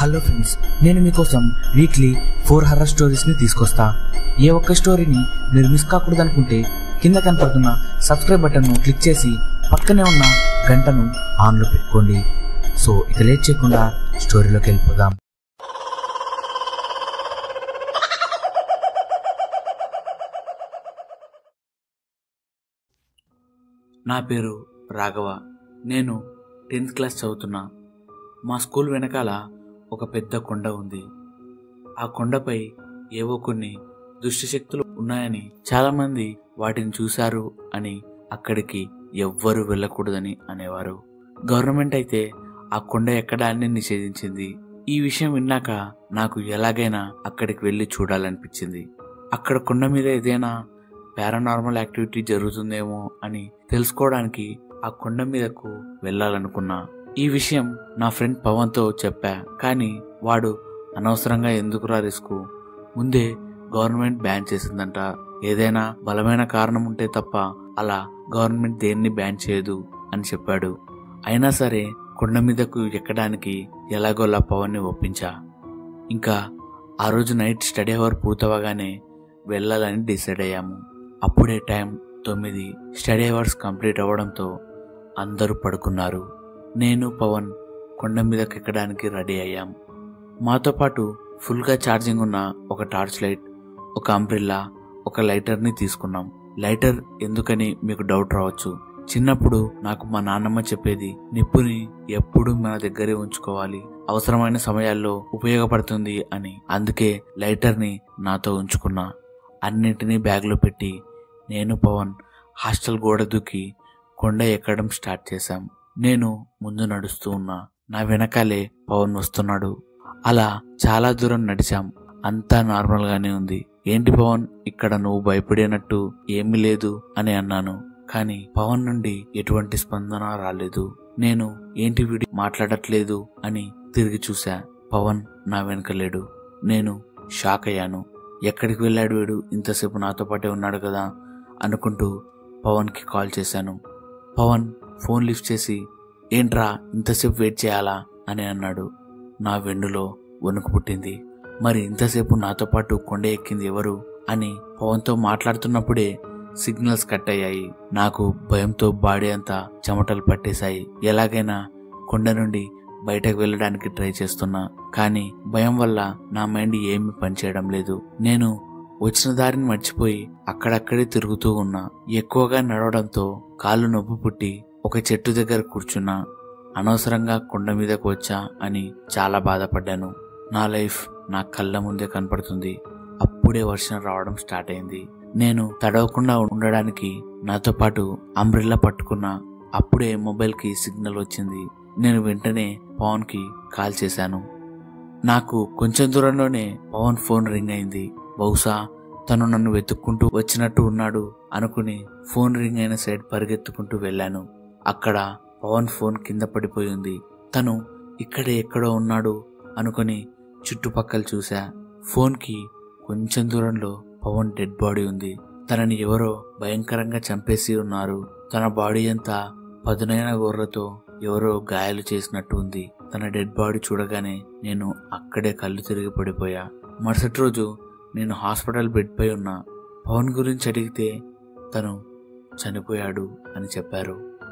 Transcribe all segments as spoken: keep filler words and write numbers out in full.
Hello friends, నేను మీకోసం weekly four horror స్టోరీస్ని తీసుకొస్తా. ఏ ఒక్క స్టోరీని మీరు మిస్ కాకూడదు అనుకుంటే కింద కనపడుతున్న సబ్స్క్రైబ్ బటన్ను క్లిక్ చేసి పక్కనే ఉన్న గంటను ఆన్లో పెట్టుకోండి. సో ఇక లేట్ చేయకుండా స్టోరీలోకి వెళ్ళిపోదాం. నా పేరు రాఘవ. నేను టెన్త్ క్లాస్ చదువుతున్నా. మా స్కూల్ వెనకాల ఒక పెద్ద కొండ ఉంది. ఆ కొండపై ఏవో కొన్ని దుష్టశక్తులు ఉన్నాయని చాలామంది వాటిని చూశారు అని అక్కడికి ఎవ్వరూ వెళ్ళకూడదని అనేవారు. గవర్నమెంట్ అయితే ఆ కొండ ఎక్కడాన్ని నిషేధించింది. ఈ విషయం విన్నాక నాకు ఎలాగైనా అక్కడికి వెళ్ళి చూడాలనిపించింది. అక్కడ కొండ మీద ఏదైనా పారానార్మల్ యాక్టివిటీ జరుగుతుందేమో అని తెలుసుకోవడానికి ఆ కొండ మీదకు వెళ్ళాలనుకున్నా. ఈ విషయం నా ఫ్రెండ్ పవన్తో చెప్పా. కానీ వాడు అనవసరంగా ఎందుకురా రిస్క్, ముందే గవర్నమెంట్ బ్యాన్ చేసిందంట, ఏదైనా బలమైన కారణం ఉంటే తప్ప అలా గవర్నమెంట్ దేన్ని బ్యాన్ చేయదు అని చెప్పాడు. అయినా సరే కొండ మీదకు ఎక్కడానికి ఎలాగోలా పవన్ని ఒప్పించా. ఇంకా ఆ రోజు నైట్ స్టడీ అవర్ పూర్తవగానే వెళ్ళాలని డిసైడ్ అయ్యాము. అప్పుడే టైం తొమ్మిది. స్టడీ అవర్స్ కంప్లీట్ అవ్వడంతో అందరూ పడుకున్నారు. నేను పవన్ కొండ మీదకి ఎక్కడానికి రెడీ అయ్యాం. మాతో పాటు ఫుల్గా ఛార్జింగ్ ఉన్న ఒక టార్చ్ లైట్, ఒక అంబ్రిల్లా, ఒక లైటర్ని తీసుకున్నాం. లైటర్ ఎందుకని మీకు డౌట్ రావచ్చు. చిన్నప్పుడు నాకు మా నాన్నమ్మ చెప్పేది, నిప్పుని ఎప్పుడు మన దగ్గరే ఉంచుకోవాలి, అవసరమైన సమయాల్లో ఉపయోగపడుతుంది అని. అందుకే లైటర్ని నాతో ఉంచుకున్నా. అన్నింటినీ బ్యాగ్లో పెట్టి నేను పవన్ హాస్టల్ గోడ దూకి కొండ ఎక్కడం స్టార్ట్ చేశాం. నేను ముందు నడుస్తూ ఉన్నా, నా వెనకాలే పవన్ వస్తున్నాడు. అలా చాలా దూరం నడిచాం. అంతా నార్మల్ గానే ఉంది. ఏంటి పవన్, ఇక్కడ నువ్వు భయపడినట్టు ఏమీ లేదు అని అన్నాను. కానీ పవన్ నుండి ఎటువంటి స్పందన రాలేదు. నేను ఏంటి వీడి మాట్లాడట్లేదు అని తిరిగి చూసా. పవన్ నా వెనక లేడు. నేను షాక్ అయ్యాను. ఎక్కడికి వెళ్ళాడు వీడు, ఇంతసేపు నాతో పాటే ఉన్నాడు కదా అనుకుంటూ పవన్కి కాల్ చేశాను. పవన్ ఫోన్ లిఫ్ట్ చేసి, ఏంట్రా ఇంతసేపు వెయిట్ చేయాలా అని అన్నాడు. నా వెన్నులో వణుకు పుట్టింది. మరి ఇంతసేపు నాతో పాటు కొండ ఎక్కింది ఎవరు అని పవన్తో మాట్లాడుతున్నప్పుడే సిగ్నల్స్ కట్ అయ్యాయి. నాకు భయంతో బాడీ అంతా చెమటలు పట్టేశాయి. ఎలాగైనా కొండ నుండి బయటకు వెళ్ళడానికి ట్రై చేస్తున్నా. కానీ భయం వల్ల నా మైండ్ ఏమీ పనిచేయడం లేదు. నేను వచ్చిన దారిని మర్చిపోయి అక్కడక్కడే తిరుగుతూ ఉన్నా. ఎక్కువగా నడవడంతో కాళ్ళు నొప్పి పుట్టి ఒక చెట్టు దగ్గర కూర్చున్నా. అనవసరంగా కొండ మీదకు వచ్చా అని చాలా బాధపడ్డాను. నా లైఫ్ నా కళ్ళ ముందే కనపడుతుంది. అప్పుడే వర్షం రావడం స్టార్ట్ అయింది. నేను తడవకుండా ఉండడానికి నాతో పాటు అంబ్రెల్లా పట్టుకున్నా. అప్పుడే మొబైల్కి సిగ్నల్ వచ్చింది. నేను వెంటనే పవన్కి కాల్ చేశాను. నాకు కొంచెం దూరంలోనే పవన్ ఫోన్ రింగ్ అయింది. బహుశా తను నన్ను వెతుక్కుంటూ వచ్చినట్టు ఉన్నాడు అనుకుని ఫోన్ రింగ్ అయిన సైడ్ పరిగెత్తుకుంటూ వెళ్ళాను. అక్కడ పవన్ ఫోన్ కింద పడిపోయింది. తను ఇక్కడే ఎక్కడో ఉన్నాడు అనుకుని చుట్టుపక్కల చూసా. ఫోన్కి కొంచెం దూరంలో పవన్ డెడ్ బాడీ ఉంది. తనని ఎవరో భయంకరంగా చంపేసి ఉన్నారు. తన బాడీ అంతా పదునైన గొర్రెతో ఎవరో గాయాలు చేసినట్టు ఉంది. తన డెడ్ బాడీ చూడగానే నేను అక్కడే కళ్ళు తిరిగి పడిపోయా. మరుసటి రోజు నేను హాస్పిటల్ బెడ్ పై ఉన్నా. పవన్ గురించి అడిగితే తను చనిపోయాడు అని చెప్పారు.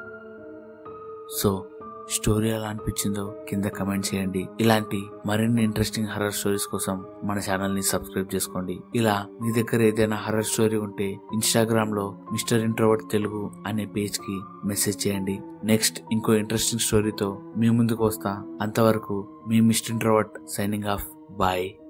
సో స్టోరీ ఎలా అనిపించిందో కింద కమెంట్ చేయండి. ఇలాంటి మరిన్ని ఇంట్రెస్టింగ్ హర్రర్ స్టోరీస్ కోసం మన ఛానల్ ని సబ్స్క్రైబ్ చేసుకోండి. ఇలా మీ దగ్గర ఏదైనా హర్రర్ స్టోరీ ఉంటే ఇన్స్టాగ్రామ్ లో మిస్టర్ ఇంట్రోవర్ట్ తెలుగు అనే పేజ్ కి మెసేజ్ చేయండి. నెక్స్ట్ ఇంకో ఇంట్రెస్టింగ్ స్టోరీతో మీ ముందుకు వస్తా. అంతవరకు మీ Mr introvert signing off. Bye.